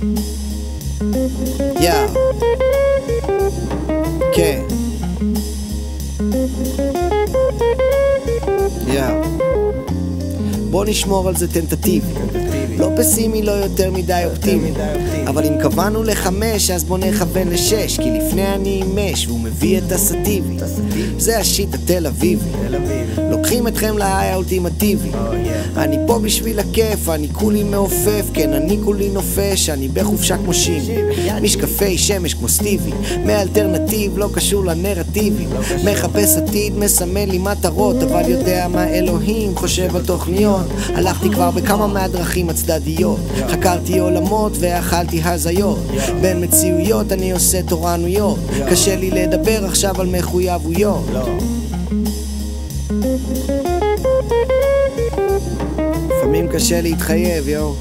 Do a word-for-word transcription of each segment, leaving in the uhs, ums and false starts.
יא כן יא בוא נשמור על זה טנטטיבי, לא פסימי, לא יותר מדי אופטימי, אבל אם קבענו לחמש אז בוא נכוון לשש, כי לפני אני אימש והוא מביא את הסטיבי, זה השיט התל אביבי, לוקחים אתכם להיי האולטימטיבי. אני פה בשביל הכיף, אני כולי מעופף, כן אני כולי נופש, אני בחופשה כמו שימי, משקפי שמש כמו סטיבי, מאלטרנטיב לא קשור לנרטיבי, מחפש עתיד, מסמן לי מטרות, אבל יודע מה אלוהים חושב על תוכניות. הלכתי כבר בכמה מהדרכים הצדדיות, חקרתי עולמות ואכלתי הזיות, בין מציאויות אני עושה תורנויות, קשה לי לדבר עכשיו על מחויבויות. לפעמים קשה להתחייב, יו.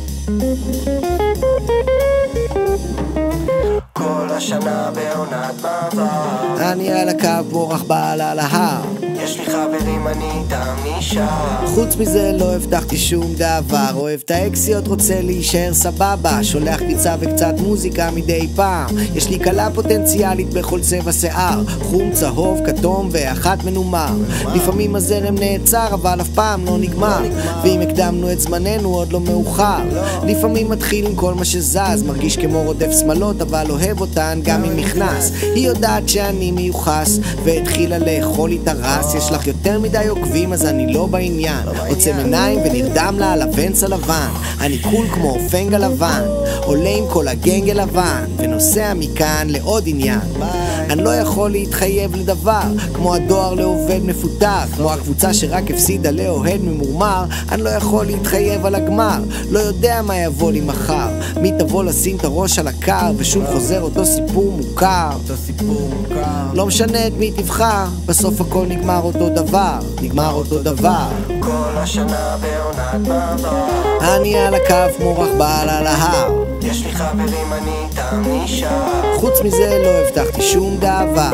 כל השנה בעונת מעבר, אני על הקו מורח בעל על ההר, יש לי חברים אני איתם נשאר. חוץ מזה לא הבטחתי שום דבר, אוהב את האקסיות, רוצה להישאר סבבה, שולח פיצה וקצת מוזיקה מדי פעם, יש לי קלה פוטנציאלית בכל צבע שיער, חום, צהוב, כתום ואחת מנומר, לפעמים הזרם נעצר אבל אף פעם לא נגמר, ואם הקדמנו את זמננו עוד לא מאוחר, לפעמים מתחיל עם כל מה שזז, מרגיש כמו רודף שמלות אבל אוהב אותן גם אם נכנס, היא יודעת שאני מיוחס והתחילה לאכול איתה רס, יש לך יותר מדי עוקבים אז אני לא בעניין, עוצם עיניים ונרדם לה על הוונס הלבן, אני קול כמו פנג הלבן, עולה עם כל הגנג הלבן ונוסע מכאן לעוד עניין. אני לא יכול להתחייב לדבר, כמו הדואר לעובד מפוטר, כמו הקבוצה שרק הפסידה לאוהד ממורמר, אני לא יכול להתחייב על הגמר, לא יודע מה יבוא לי מחר, מי תבוא לשים את הראש על הקר ושוב חוזר אותו סיפור מוכר, לא משנה את מי תבחר, בסוף הכל נגמר אותו דבר, נגמר אותו דבר. כל השנה בעונת מעבר, אני על הקו מורח בעל על ההר, יש לי חברים אני איתם נשאר. חוץ מזה לא הבטחתי שום דבר.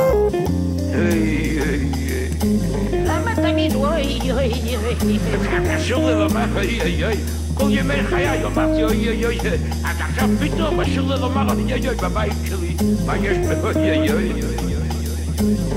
למה תמיד אוי אוי אוי קשור ללומר אוי אוי אוי כל ימי חיי אמרתי אוי אוי אוי, אז עכשיו פתאום קשור ללומר אוי אוי אוי בבית שלי, מה יש באוי אוי אוי.